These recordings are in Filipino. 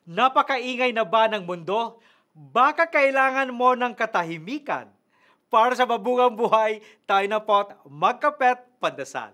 Napakaingay na ba ng mundo? Baka kailangan mo ng katahimikan. Para sa mabugang buhay, tayo na po't magkapet pandasal.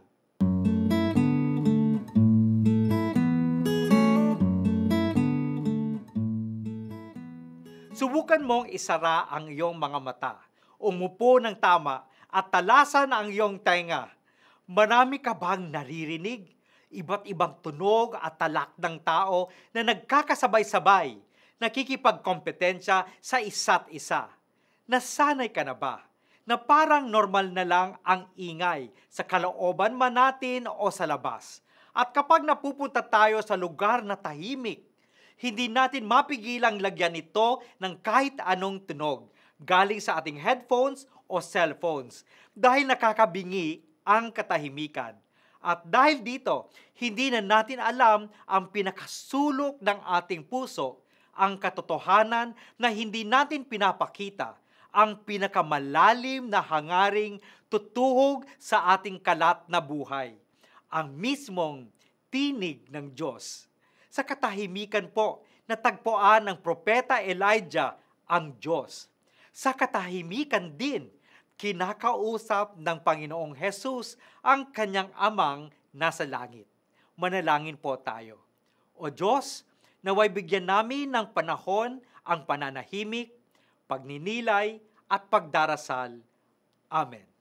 Subukan mong isara ang iyong mga mata, umupo ng tama at talasan ang iyong tenga. Marami ka bang naririnig? Iba't ibang tunog at talak ng tao na nagkakasabay-sabay, nakikipagkompetensya sa isa't isa. Nasanay ka na ba na parang normal na lang ang ingay sa kalooban man natin o sa labas? At kapag napupunta tayo sa lugar na tahimik, hindi natin mapigilang lagyan ito ng kahit anong tunog galing sa ating headphones o cellphones dahil nakakabingi ang katahimikan. At dahil dito, hindi na natin alam ang pinakasulok ng ating puso, ang katotohanan na hindi natin pinapakita, ang pinakamalalim na hangaring tutuhog sa ating kalat na buhay, ang mismong tinig ng Diyos. Sa katahimikan po, natagpuan ng propeta Elijah ang Diyos. Sa katahimikan din, kinakausap ng Panginoong Hesus ang kanyang amang nasa langit. Manalangin po tayo. O Diyos, naway bigyan namin ng panahon ang pananahimik, pagninilay at pagdarasal. Amen.